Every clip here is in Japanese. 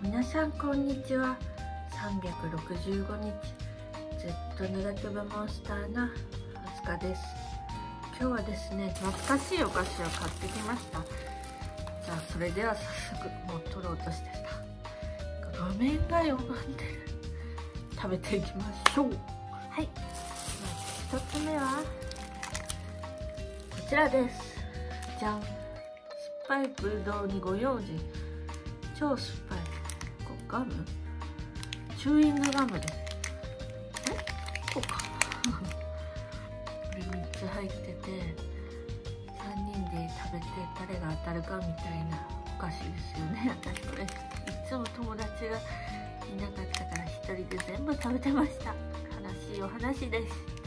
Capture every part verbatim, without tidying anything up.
皆さんこんにちは。さんびゃくろくじゅうごにちずっとネガティブモンスターなあすかです。今日はですね、懐かしいお菓子を買ってきました。じゃあそれでは早速もう取ろうとしてた画面が歪んでる。食べていきましょう。はい、まずひとつめはこちらです。じゃん。酸っぱいブドウにご用心。超酸っぱいこうガム、チューイングガムです。えこうかこれみっつ入っててさんにんで食べて誰が当たるかみたいなお菓子ですよね。私これいつも友達がいなかったから一人で全部食べてました。悲しいお話でした。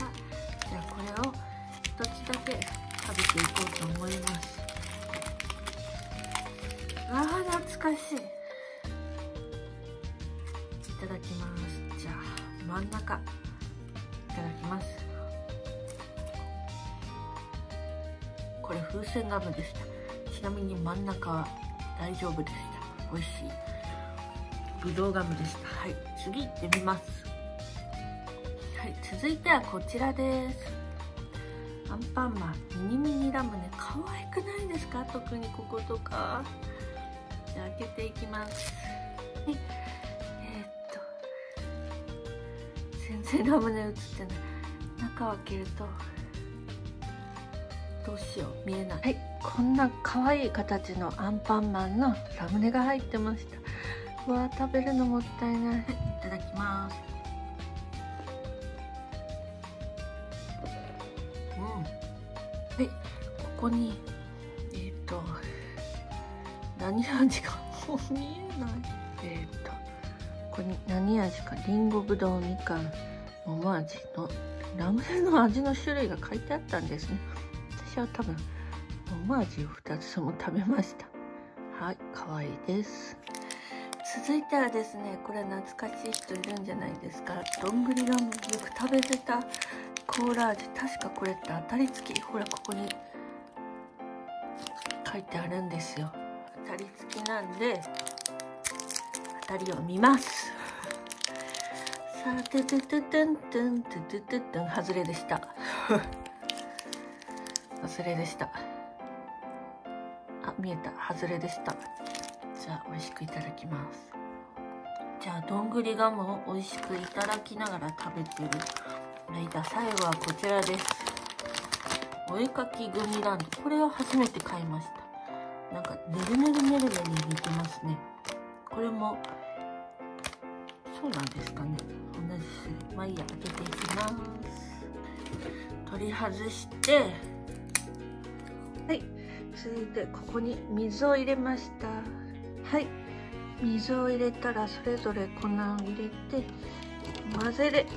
じゃあこれを一つだけ食べていこうと思います。あー懐かしい。いただきます。じゃあ真ん中いただきます。これ風船ガムでした。ちなみに真ん中は大丈夫でした。美味しいぶどうガムでした。はい、次行ってみます。はい、続いてはこちらです。アンパンマンミニミニラムネ、可愛くないですか？特にこことか。じゃあ開けていきます。えー、っと全然ラムネ映ってない。中を開けるとどうしよう、見えない。はい、こんな可愛い形のアンパンマンのラムネが入ってました。うわー、食べるのもったいない。はい、いただきます。うん。はい、ここにえっと何味かもう見えない。えっとここに何味か、りんご、ぶどう、みかん、桃味のラムネの味の種類が書いてあったんですね。私は多分桃味をふたつも食べました。はい、可愛いです。続いてはですね、これ懐かしい人いるんじゃないですか。どんぐりガム、よく食べてたコーラ味。確かこれって当たり付き、ほらここに書いてあるんですよ。当たり付きなんで当たりを見ます。さあ、トゥトゥトゥトゥントゥントゥトゥトゥトゥン、外れでした外れでした。あ、見えた、外れでした。じゃあ美味しくいただきます。じゃあどんぐりガムを美味しくいただきながら食べてる間、最後はこちらです。お絵かきグミランド。これは初めて買いました。なんかねるねるねるねに似てますね。これもそうなんですかね。同じ種類。まあいいや、開けていきます。取り外して、はい、続いてここに水を入れました。はい、水を入れたらそれぞれ粉を入れて混ぜる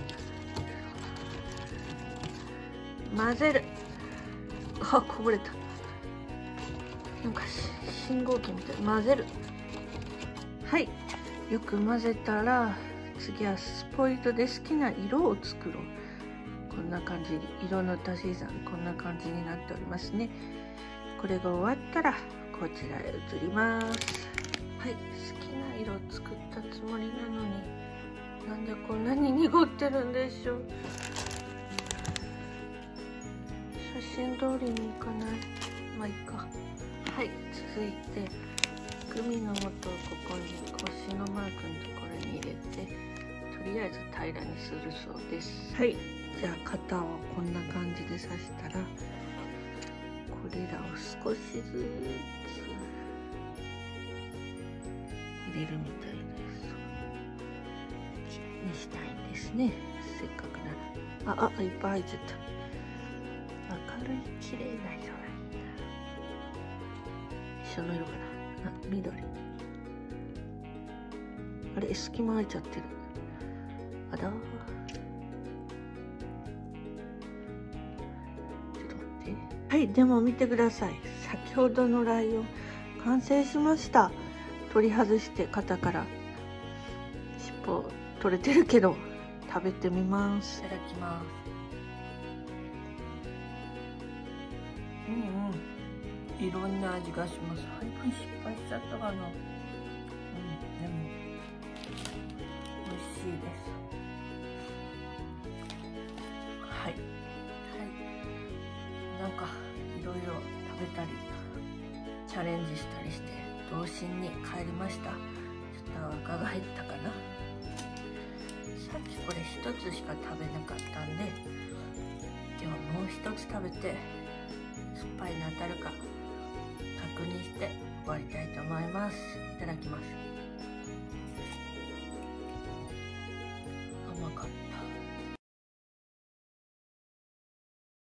混ぜる。あ、こぼれた。なんか信号機みたい。混ぜる。はい、よく混ぜたら次はスポイトで好きな色を作ろう。こんな感じに色の足し算、こんな感じになっておりますね。これが終わったらこちらへ移ります。はい、好きな色を作ったつもりなのになんでこんなに濁ってるんでしょう。写真通りにいかない。まあいいか。はい、続いてグミの素をここに星のマークのところに入れてとりあえず平らにするそうです。はい、じゃあ型をこんな感じで刺したらこれらを少しずつ入れるみたいです。きれいにしたいんですね。せっかくなら。ああ、いっぱい入っちゃった。明るい綺麗な色がいいな。一緒の色かな。あ、緑。あれ、隙間空いちゃってる。あらー。ちょっと待って。はい、でも見てください。先ほどのライオン完成しました。取り外して型から尻尾取れてるけど食べてみます。いただきます。うんうん、いろんな味がします。配分失敗しちゃったかな。うん、でもですはいはい。なんかいろいろ食べたりチャレンジしたりして童心に帰りました。ちょっと若返ったかな。さっきこれ一つしか食べなかったんで、今日もう一つ食べて酸っぱいの当たるか確認して終わりたいと思います。いただきます。甘かった。